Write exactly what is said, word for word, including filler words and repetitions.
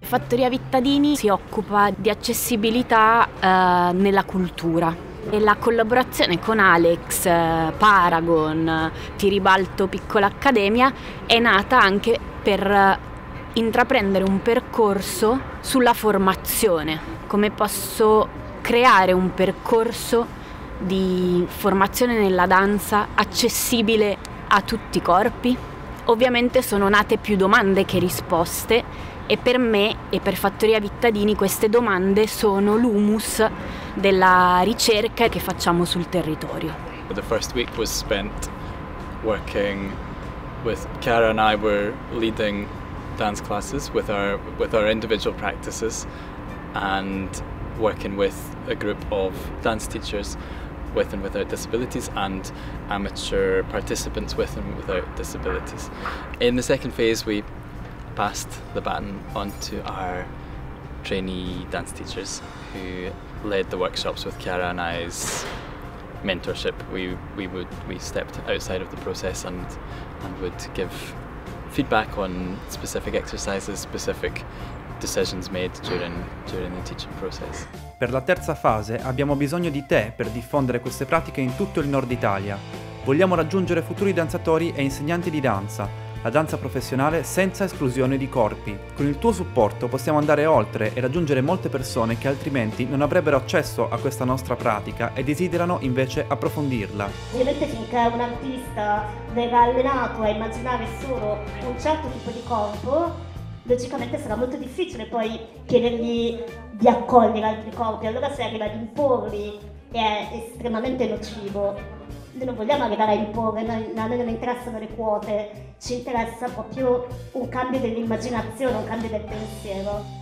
Fattoria Vittadini si occupa di accessibilità eh, nella cultura e la collaborazione con Alex, eh, Paragon, Tiribalto Piccola Accademia è nata anche per intraprendere un percorso sulla formazione. Come posso creare un percorso di formazione nella danza accessibile a tutti i corpi? Ovviamente sono nate più domande che risposte e per me e per Fattoria Vittadini queste domande sono l'humus della ricerca che facciamo sul territorio. The first week was spent working with Chiara and I were leading dance classes with our with our individual practices and working with a group of dance teachers with and without disabilities and amateur participants with and without disabilities. In the second phase we passed the baton on to our trainee dance teachers who led the workshops with Chiara and I's mentorship. We we would we stepped outside of the process and and would give feedback on specific exercises, specific decisions made during during the teaching process. Per la terza fase abbiamo bisogno di te per diffondere queste pratiche in tutto il nord Italia. Vogliamo raggiungere futuri danzatori e insegnanti di danza, la danza professionale senza esclusione di corpi. Con il tuo supporto possiamo andare oltre e raggiungere molte persone che altrimenti non avrebbero accesso a questa nostra pratica e desiderano invece approfondirla. Ovviamente finché un artista verrà allenato a immaginare solo un certo tipo di corpo, logicamente sarà molto difficile poi chiedergli di accogliere altri corpi, allora se arriva ad imporli è estremamente nocivo. Noi non vogliamo arrivare a imporre, noi, a noi non interessano le quote, ci interessa proprio un cambio dell'immaginazione, un cambio del pensiero.